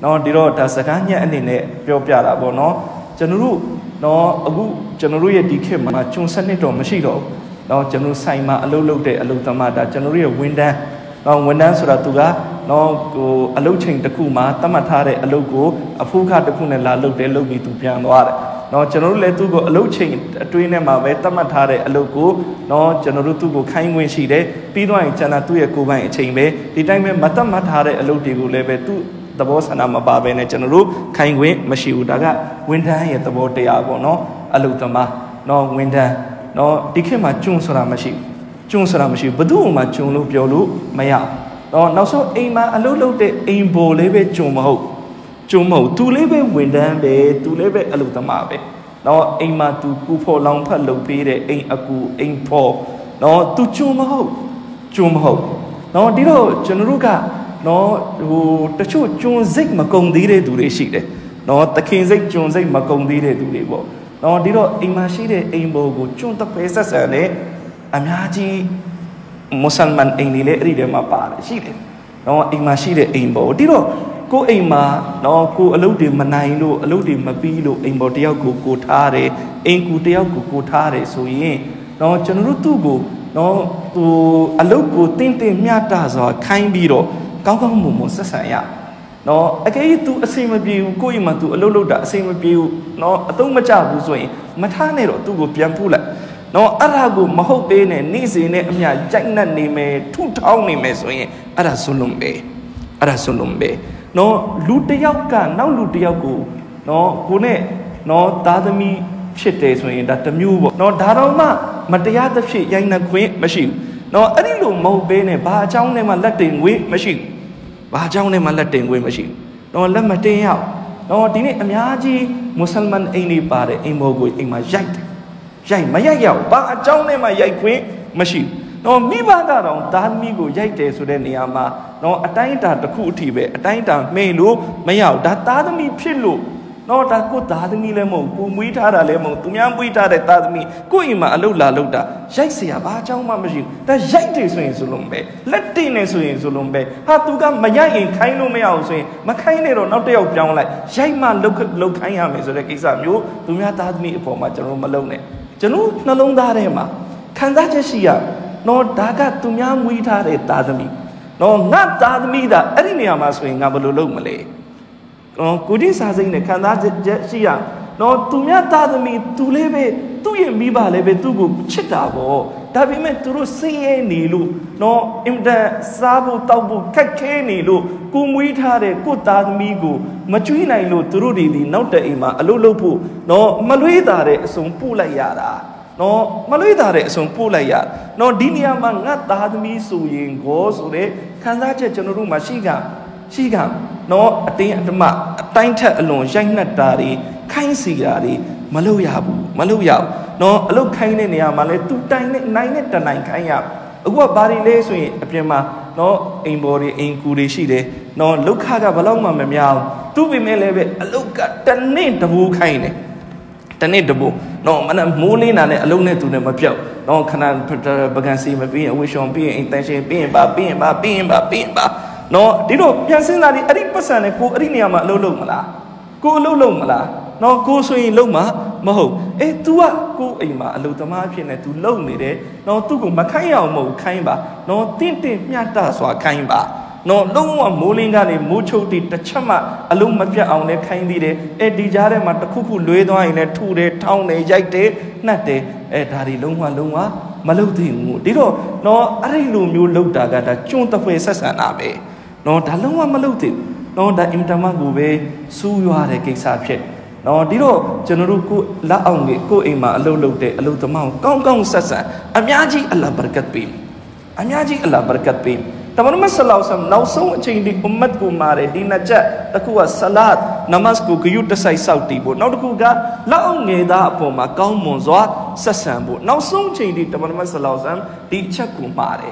နော်ဒီတော့ဒါစကားညက်အနေနဲ့ပြောပြတာပေါ့နော်ကျွန်တော်တို့နော်အခုကျွန်တော်တို့ရဲ့ဒီခေတ်မှာကျွန်စနစ်တော့မရှိတော့ဘူးနော်ကျွန်တော်ဆိုင်မှာအလုပ်လုပ်တဲ့အလုပ်သမားဒါကျွန်တော်တို့ရဲ့ဝန်ထမ်းနော်ဝန်ထမ်းဆိုတာသူကနော်ဟိုအလုပ်ချိန်တစ်ခုမှာသတ်မှတ်ထားတဲ့အလုပ်ကိုအဖိုးခတစ်ခုနဲ့လာလုပ်တယ်လုပ်ပြီးသူပြန်သွားတယ်နော်ကျွန်တော်တို့လည်းသူ့ကိုအလုပ်ချိန်အတွင်းထဲမှာပဲသတ်မှတ်ထားတဲ့အလုပ်ကိုနော်ကျွန်တော်တို့သူ့ကိုခိုင်းခွင့်ရှိတယ်ပြီးတော့ရင်ကျန်တာသူ့ရဲ့ကိုယ်ပိုင်အချိန်ပဲဒီတိုင်းပဲမသတ်မှတ်ထားတဲ့အလုပ်တွေကိုလည်းပဲသူ့သဘောဆန္ဒမပါဘဲနဲ့ကျွန်တော်တို့ခိုင်းခွင့်မရှိဘူးဒါကဝန်ထမ်းရဲ့သဘောတရားပေါ့နော်အလုပ်သမားနော်ဝန်ထမ်းနော်ဒီခေတ်မှာကျွန်းဆိုတာမရှိဘူးကျွန်းဆိုတာမရှိဘူးဘယ်သူမှကျွန်းလို့ပြောလို့မရတော့နောက်ဆုံးအိမ်မှာအလုပ်လုပ်တဲ့အိမ်ပေါ်လေးပဲကျွန်းမဟုတ်ကျွန်းမဟုတ်သူလေးပဲဝန်ထမ်းပဲသူလေးပဲအလုပ်သမားပဲနော်အိမ်မှာသူကူဖော်လောင်ဖက်လုပ်ပေးတဲ့အိမ်အကူအိမ်ဖော်နော်သူကျွန်းမဟုတ်ကျွန်းမဟုတ်နော်ဒီတော့ကျွန်တော်တို့ကနော်ဟိုတချို့ကျွန်းစိတ်မကုံသေးတဲ့သူတွေရှိတယ်နော်တခင်စိတ်ကျွန်းစိတ်မကုံသေးတဲ့သူတွေပေါ့နော်ဒီတော့အိမ်မှာရှိတဲ့အိမ်ပေါ်ကိုကျွန်းတပဲဆက်ဆံနဲ့အများကြီးမွတ်စလမန်အိမ်တွေလည်းအဲ့ဒီထဲမှာပါတယ်ရှိတယ်နော်အိမ်မှာရှိတဲ့အိမ်ပေါ်ဒီတော့ကိုအိမ်မှာနော်ကိုအလုပ်တွေမနိုင်လို့အလုပ်တွေမပြီးလို့အိမ်ပေါ်တယောက်ကိုထားတယ်အိမ်ကူတယောက်ကိုထားတယ်ဆိုရင်နော်ကျွန်တော်တို့သူ့ကိုနော်ဟိုအလုပ်ကိုတင်းမျှတစွာခိုင်းပြီးတော့ကောင်းကောင်းမွန်မွန်ဆက်ဆံရနော်အကယ်၍ तू အစိမ်မပြေဘူးကိုယ့်အိမ်မှာ तू အလုပ်လုပ်တာအစိမ်မပြေဘူးနော်အသုံးမကျဘူးဆိုရင်မထားနဲ့တော့သူ့ကိုပြန်ဖူးလိုက်နော်အဲ့ဒါကိုမဟုတ်သေးနဲ့နေ့စဉ်နဲ့အမျှကြိုက်နှက်နေမယ်ထုထောင်းနေမယ်ဆိုရင်အဲ့ဒါဆွလုံးပဲအဲ့ဒါဆွလုံးပဲနော်လူတယောက်ကနောက်လူတယောက်ကိုနော်ကိုနဲ့နော်သားသမီးဖြစ်တယ်ဆိုရင်ဒါတမျိုးပေါ့နော်ဒါတော့မှမတရားသဖြင့်ရိုက်နှက်ခွင့်မရှိဘူးနော်အဲ့ဒီလိုမဟုတ်ဘဲနဲ့ဘာအကြောင်းနဲ့မှလက်တင်ငွေမရှိဘူးဘာအကြောင်းနဲ့မှလက်တင်ငွေမရှိဘူးနော်လက်မတင်ရအောင်နော်ဒီနေ့အများကြီးမွတ်စလမန်အိမ်တွေပါတယ်အိမ်ဘောကိုအိမ်မှာရိုက်မရိုက်ရအောင်ဘာအကြောင်းနဲ့မှရိုက်ခွင့်မရှိဘူးနော်မိဘကတော့သားသမီးကိုရိုက်တယ်ဆိုတဲ့နေရာမှာနော်အတိုင်းအတာတစ်ခုအထိပဲအတိုင်းအတာမှိန်လို့မရဘူးဒါသားသမီးဖြစ်လို့နော်ဒါကိုသားသမီးလည်းမဟုတ်ကိုမွေးထားတာလည်းမဟုတ်သူများမွေးထားတဲ့သားသမီးကိုအိမ်မှာအလုပ်လာလုပ်တာရိုက်เสียဘာအကြောင်းမှမရှိဘူးဒါရိုက်တယ်ဆိုရင်ဆိုလုံးပဲလက်တင်နေဆိုရင်ဆိုလုံးပဲဟာသူကမရိုက်ရင်ခိုင်းလို့မရအောင်ဆိုရင်မခိုင်းနဲ့တော့နောက်တစ်ယောက်ပြောင်းလိုက်ရိုက်မှလုပ်ခိုင်းရမယ်ဆိုတဲ့ကိစ္စမျိုးသူများသားသမီးအပေါ်မှာကျွန်တော်မလုပ်နဲ့ကျွန်တော်နှလုံးသားထဲမှာခံစားချက်ရှိရနော်ဒါကသူများမွေးထားတဲ့သားသမီးနော်ငါသားသမီးဒါအဲ့ဒီနေရာမှာဆိုရင်ငါဘယ်လိုလုပ်မလဲနော်ကိုကြီးစာစိမ့်နဲ့ခံစားချက်ရှိရနော်သူများသားသမီးသူလေးပဲသူ့ရဲ့မိဘလည်းပဲသူ့ကိုချစ်တာပေါ့ဒါပေမဲ့သူတို့စိတ်ရဲနေလို့နော်အင်တာစားဖို့တောက်ဖို့ခက်ခဲနေလို့ကိုမွေးထားတဲ့ကိုသားသမီးကိုမကျွေးနိုင်လို့သူတို့ဒီနောက်တဲ့အိမ်မှာအလုပ်လုပ်ဖို့နော်မလွေးတာတဲ့အစုံပို့လိုက်ရတာနော်မလွေးတာတဲ့အစုံပို့လိုက်ရနော်ဒီနေရာမှာငါသားသမီးဆိုရင်ကိုဆိုတဲ့ခံစားချက်ကျွန်တော်တို့မှာရှိကနော်အတင်းအဓမ္မအတိုင်းထက်အလွန်ရိုက်နှက်တာတွေခိုင်းစီတာတွေမလုပ်ရဘူးနော်အလုပ်ခိုင်းတဲ့နေရာမှာလဲသူတိုင်နဲ့နိုင်နဲ့တနိုင်ခိုင်းရအခုကဘာတွေလဲဆိုရင်အပြင်မှာနော်အိမ်ပေါ်တွေအိမ်ကူတွေရှိတယ်နော်လောက်ခကဘယ်တော့မှမများဘူးသူ့ပေမဲ့လည်းပဲအလုပ်ကတနေ့တဘူခိုင်းတယ်တနေ့တဘူနော်မနမိုးလင်းတာနဲ့အလုပ်နဲ့သူနဲ့မပြောက်နော်ခဏပကံစီမပြီးရင်အဝှရှောင်ပြီးရင်အိမ်တန်ရှင်းပြီးရင်ပါနော်ဒီတော့ပြန်စင်းလာဒီအဲ့ဒီပတ်စံနဲ့ကိုအဲ့ဒီနေရာမှာအလုပ်လုပ်မလားကိုအလုပ်လုပ်မလားနော်ကိုဆိုရင်လုပ်မှာမဟုတ်तू ကကိုအိမ်မှာအလုပ်သမားဖြစ်နေ तू လုပ်နေတယ်နော်သူ့ကိုမခိုင်းအောင်မဟုတ်ခိုင်းပါနော်တင့်မျှတစွာခိုင်းပါနော်လုံးဝမိုးလင်းကနေမိုးချုပ်တီတစ်ချက်မှအလုံးမပြတ်အောင်လည်းခိုင်းသေးတယ်ဒီကြားထဲမှာတစ်ခုခုလွေးသွားရင်လည်းထုတယ်ထောင်းတယ်ရိုက်တယ်နှက်တယ်ဒါတွေလုံးဝမလုပ်သင့်ဘူးဒီတော့နော်အဲ့ဒီလိုမျိုးလုပ်တာကဒါကျွန်းတပွဲဆက်ဆံတာပဲနော်ဒါလုံးဝမလုပ်သင့်နော်ဒါအင်တာမကိုပဲစူးရွားတဲ့ကိစ္စဖြစ်နော်ဒီတော့ကျွန်တော်တို့ကိုလက်အောင်ကိုအိမ်မှာအလုပ်လုပ်တဲ့အလုပ်သမားကိုကောင်းဆက်ဆံအများကြီးအလ္လာဟ်ဘရကတ်ပေးတမန်တော်ဆလ္လာလဟ်အလိုင်းဝါဆလမ်နောက်ဆုံးအချိန်ဒီအွမ်မတ်ကိုမာတယ်ဒီနှစ်ချက်တစ်ခုကဆလတ်နမတ်ကိုဂယုတဆိုင်စောက်တည်ဖို့နောက်တစ်ခုကလက်အောင်ငယ်သားအပေါ်မှာကောင်းမွန်စွာဆက်ဆံဖို့နောက်ဆုံးအချိန်ဒီတမန်တော်ဆလ္လာလဟ်အလိုင်းဝါဆလမ်ဒီအချက်ကိုမာတယ်